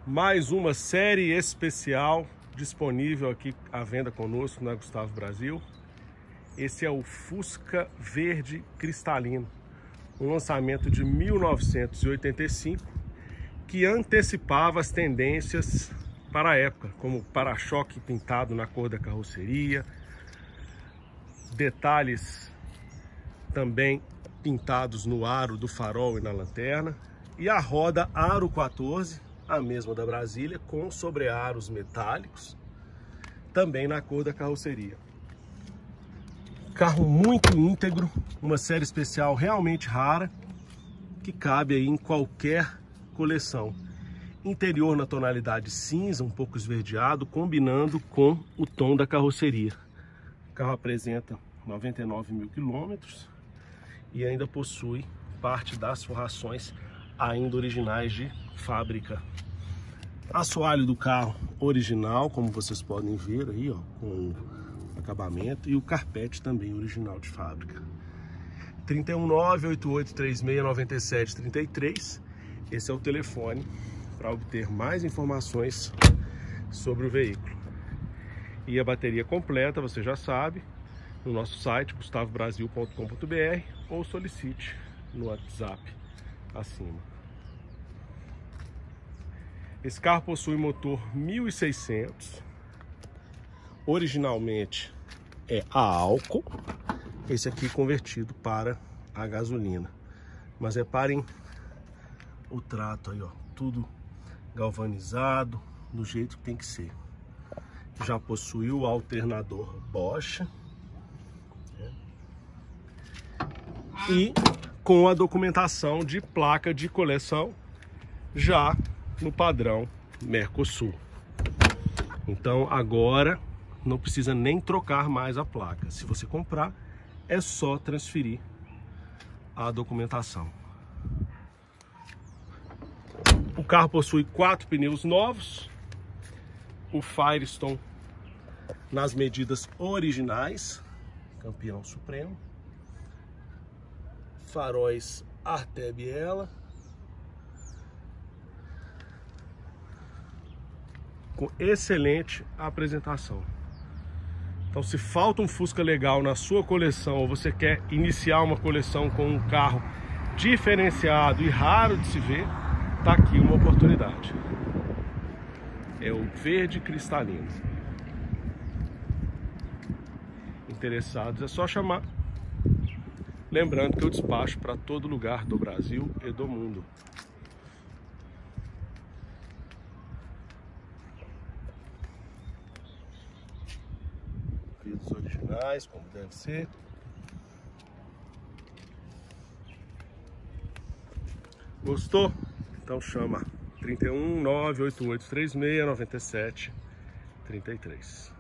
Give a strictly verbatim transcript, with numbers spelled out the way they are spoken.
Mais uma série especial disponível aqui à venda conosco na Gustavo Brasil. Esse é o Fusca Verde Cristalino, um lançamento de mil novecentos e oitenta e cinco que antecipava as tendências para a época, como para-choque pintado na cor da carroceria, detalhes também pintados no aro do farol e na lanterna, e a roda aro quatorze, a mesma da Brasília, com sobrearos metálicos, também na cor da carroceria. Carro muito íntegro, uma série especial realmente rara, que cabe aí em qualquer coleção. Interior na tonalidade cinza, um pouco esverdeado, combinando com o tom da carroceria. O carro apresenta noventa e nove mil quilômetros e ainda possui parte das forrações ainda originais de fábrica. Assoalho do carro original, como vocês podem ver aí, ó, com o acabamento, e o carpete também original de fábrica. trinta e um, nove oito oito três seis, nove sete três três. Esse é o telefone para obter mais informações sobre o veículo. E a bateria completa, você já sabe, no nosso site gustavo brasil ponto com ponto br ou solicite no WhatsApp acima. Esse carro possui motor mil e seiscentos, originalmente é a álcool, esse aqui convertido para a gasolina. Mas reparem o trato aí, ó, tudo galvanizado, do jeito que tem que ser. Já possui o alternador Bosch, né? E com a documentação de placa de coleção já no padrão Mercosul. Então agora não precisa nem trocar mais a placa. Se você comprar, é só transferir a documentação. O carro possui quatro pneus novos, o Firestone nas medidas originais, campeão supremo, faróis Arte Biela, com excelente apresentação. Então, se falta um Fusca legal na sua coleção, ou você quer iniciar uma coleção com um carro diferenciado e raro de se ver, tá aqui uma oportunidade. É o Verde Cristalino. Interessados é só chamar. Lembrando que eu despacho para todo lugar do Brasil e do mundo. Vidros originais, como deve ser. Gostou? Então chama trinta e um, nove oito oito três seis, nove sete três três.